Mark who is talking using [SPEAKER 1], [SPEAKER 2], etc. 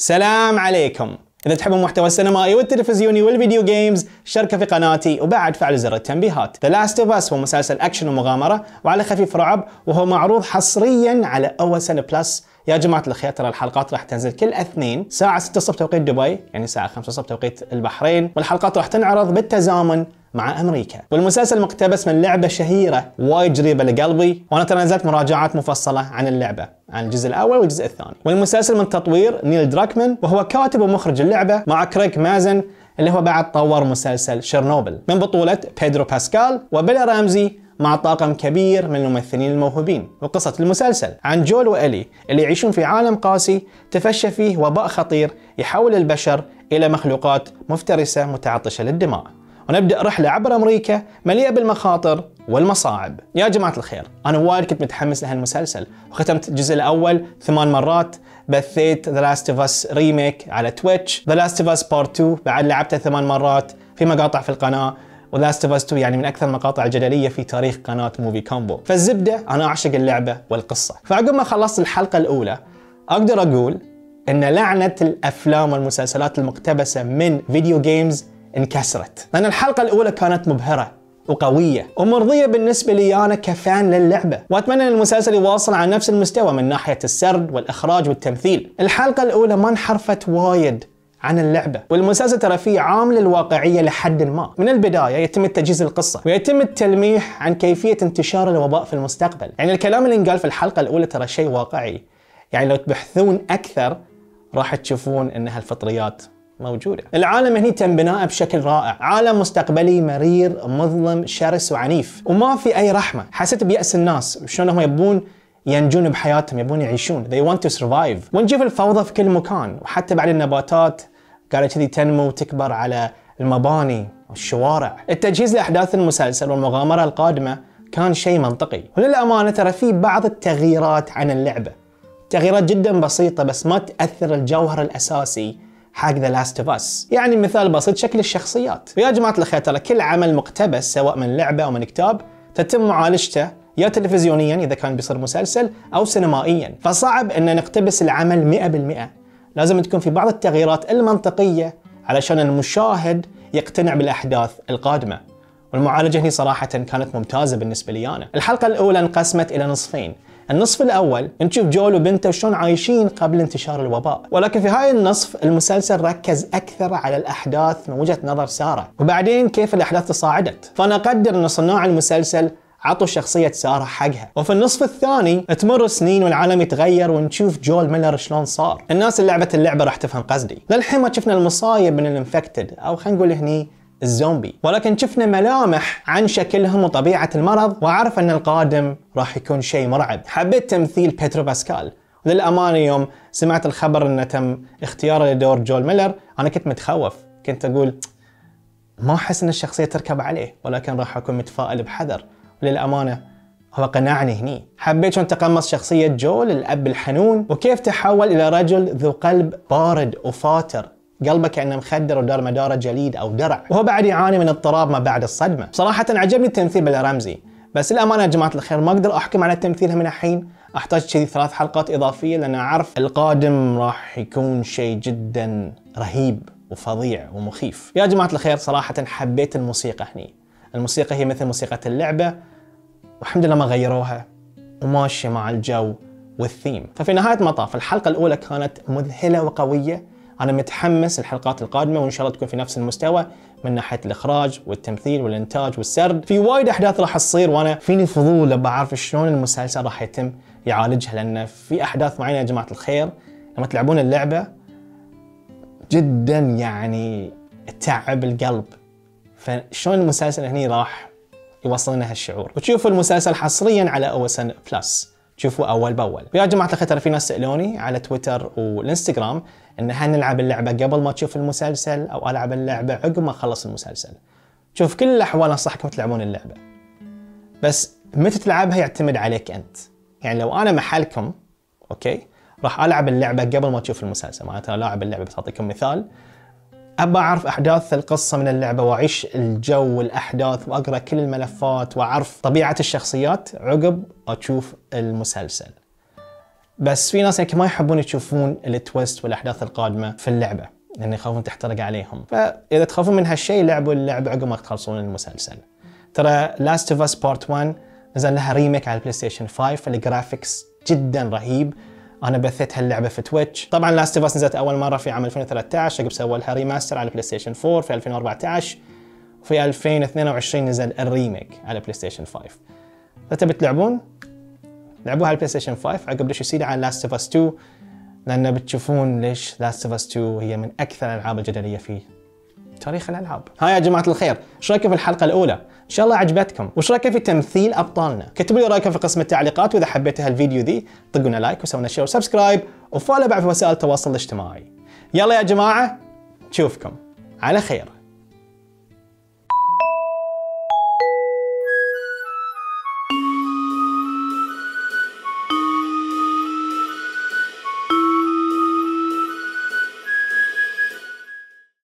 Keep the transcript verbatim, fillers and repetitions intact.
[SPEAKER 1] سلام عليكم. إذا تحبون المحتوى السينمائي والتلفزيوني والفيديو جيمز اشتركوا في قناتي وبعد فعل زر التنبيهات. The Last of Us هو مسلسل أكشن ومغامرة وعلى خفيف رعب، وهو معروض حصريا على او اس ان بلس. يا جماعة الخير ترى الحلقات راح تنزل كل اثنين الساعة ستة الصبح توقيت دبي، يعني الساعة خمسة الصبح توقيت البحرين، والحلقات راح تنعرض بالتزامن مع امريكا. والمسلسل مقتبس من لعبه شهيره وايد قريبه لقلبي، وانا ترى نزلت مراجعات مفصله عن اللعبه، عن الجزء الاول والجزء الثاني. والمسلسل من تطوير نيل دراكمان، وهو كاتب ومخرج اللعبه مع كريغ مازن اللي هو بعد طور مسلسل شيرنوبل، من بطوله بيدرو باسكال وبيلا رامزي مع طاقم كبير من الممثلين الموهوبين. وقصة المسلسل عن جول وإلي اللي يعيشون في عالم قاسي تفشى فيه وباء خطير يحول البشر إلى مخلوقات مفترسة متعطشة للدماء. ونبدأ رحلة عبر أمريكا مليئة بالمخاطر والمصاعب. يا جماعة الخير، أنا وايد كنت متحمس لهالمسلسل، وختمت الجزء الأول ثمان مرات، بثيت The Last of Us ريميك على تويتش، The Last of Us Part تو بعد لعبته ثمان مرات في مقاطع في القناة، و The Last of Us تو يعني من أكثر المقاطع الجدلية في تاريخ قناة موفي كومبو. فالزبدة أنا أعشق اللعبة والقصة. فعقب ما خلصت الحلقة الأولى أقدر أقول إن لعنة الأفلام والمسلسلات المقتبسة من فيديو جيمز انكسرت، لأن الحلقة الأولى كانت مبهرة وقوية ومرضية بالنسبة لي أنا كفان للعبة، وأتمنى أن المسلسل يواصل على نفس المستوى من ناحية السرد والإخراج والتمثيل. الحلقة الأولى ما انحرفت وايد عن اللعبة، والمسلسل ترى فيه عامل الواقعية لحد ما. من البداية يتم تجهيز القصة ويتم التلميح عن كيفية انتشار الوباء في المستقبل. يعني الكلام اللي انقال في الحلقة الأولى ترى شيء واقعي، يعني لو تبحثون أكثر راح تشوفون أن هالفطريات موجودة. العالم هني تم بناءه بشكل رائع، عالم مستقبلي مرير مظلم شرس وعنيف، وما في أي رحمة. حسيت بيأس الناس شلون هم يبون ينجون بحياتهم، يبون يعيشون، they want to survive. ونشوف الفوضى في كل مكان، وحتى بعد النباتات قاعدة كذي تنمو وتكبر على المباني والشوارع. التجهيز لأحداث المسلسل والمغامرة القادمة كان شيء منطقي، وللأمانة ترى في بعض التغييرات عن اللعبة، تغييرات جدا بسيطة بس ما تأثر الجوهر الأساسي حق The Last of Us. يعني مثال بسيط شكل الشخصيات. ويا جماعة الخير ترى كل عمل مقتبس سواء من لعبة أو من كتاب تتم معالجته يا تلفزيونيا إذا كان بيصير مسلسل أو سينمائيا، فصعب أن نقتبس العمل مئة بالمئة. لازم تكون في بعض التغييرات المنطقية علشان المشاهد يقتنع بالأحداث القادمة. والمعالجة هنا صراحة كانت ممتازة بالنسبة لي أنا. الحلقة الأولى انقسمت إلى نصفين. النصف الأول نشوف جول وبنته شلون عايشين قبل انتشار الوباء، ولكن في هاي النصف المسلسل ركز أكثر على الأحداث من وجهة نظر سارة، وبعدين كيف الأحداث تصاعدت. فأنا أقدر أن صناع المسلسل عطوا شخصية سارة حقها. وفي النصف الثاني تمر سنين والعالم يتغير ونشوف جول ميلر شلون صار. الناس اللي لعبت اللعبة راح تفهم قصدي. للحين ما شفنا المصايب من الانفكتد أو خلينا نقول هني الزومبي، ولكن شفنا ملامح عن شكلهم وطبيعة المرض، وأعرف أن القادم راح يكون شيء مرعب. حبيت تمثيل بيدرو باسكال، وللأمانة يوم سمعت الخبر أنه تم اختياره لدور جول ميلر أنا كنت متخوف، كنت أقول ما أحس أن الشخصية تركب عليه، ولكن راح أكون متفائل بحذر. وللأمانة هو قنعني هني. حبيت شلون تقمص شخصية جول الأب الحنون، وكيف تحول إلى رجل ذو قلب بارد وفاتر، قلبه كأنه مخدر ودار مداره جليد أو درع، وهو بعد يعاني من اضطراب ما بعد الصدمة. صراحة عجبني التمثيل بيلا رامزي، بس الأمانة يا جماعة الخير ما أقدر أحكم على تمثيلها من الحين، أحتاج كذي ثلاث حلقات إضافية لأن أعرف القادم راح يكون شيء جدا رهيب وفظيع ومخيف. يا جماعة الخير صراحة حبيت الموسيقى هني، الموسيقى هي مثل موسيقى اللعبة، والحمد لله ما غيروها وماشية مع الجو والثيم. ففي نهاية مطاف الحلقة الأولى كانت مذهلة وقوية. أنا متحمس الحلقات القادمة وإن شاء الله تكون في نفس المستوى من ناحية الإخراج والتمثيل والإنتاج والسرد. في وايد أحداث راح تصير وأنا فيني فضول بعرف شلون المسلسل راح يتم يعالجها، لأن في أحداث معينة يا جماعة الخير لما تلعبون اللعبة جدا يعني تعب القلب، فشلون المسلسل هني راح يوصل لنا هالشعور. وتشوفوا المسلسل حصريا على او اس ان بلس، تشوفوا اول باول. ويا جماعه الخير ترى في ناس سالوني على تويتر والانستغرام ان هل نلعب اللعبه قبل ما تشوف المسلسل او العب اللعبه عقب ما اخلص المسلسل. شوف كل الاحوال انصحكم تلعبون اللعبه، بس متى تلعبها يعتمد عليك انت. يعني لو انا محلكم اوكي راح العب اللعبه قبل ما تشوف المسلسل، معناته لاعب اللعبه. بس اعطيكم مثال، ابى اعرف احداث القصه من اللعبه واعيش الجو والاحداث واقرا كل الملفات واعرف طبيعه الشخصيات عقب اشوف المسلسل. بس في ناس يعني ما يحبون يشوفون التويست والاحداث القادمه في اللعبه لان يخافون تحترق عليهم، فاذا تخافون من هالشيء لعبوا اللعبه عقب ما تخلصون المسلسل. ترى لاست اوف اس بارت واحد نزل لها ريميك على البلاي ستيشن خمسة، الجرافيكس جدا رهيب. انا بثيت هاللعبه في تويتش. طبعا لاست اوف اس نزلت اول مره في عام ألفين وثلاثة عشر، عقب سووا لها ريماستر على البلاي ستيشن أربعة في ألفين وأربعة عشر، وفي ألفين واثنين وعشرين نزل الريميك على بلاي ستيشن خمسة. فتبي تلعبون لعبوها على البلاي ستيشن خمسة عقب ليش يصير على لاست اوف اس اثنين، لان بتشوفون ليش لاست اوف اس اثنين هي من اكثر الالعاب الجدليه في تاريخ الالعاب. هاي يا جماعه الخير، ايش رايكم في الحلقه الاولى؟ ان شاء الله عجبتكم. وش رايكم في تمثيل ابطالنا؟ كتبوا لي رايكم في قسم التعليقات، واذا حبيتوا هالفيديو ذي طقوا لنا لايك وسووا لنا شير وسبسكرايب وفولو بعد في وسائل التواصل الاجتماعي. يلا يا جماعه نشوفكم على خير.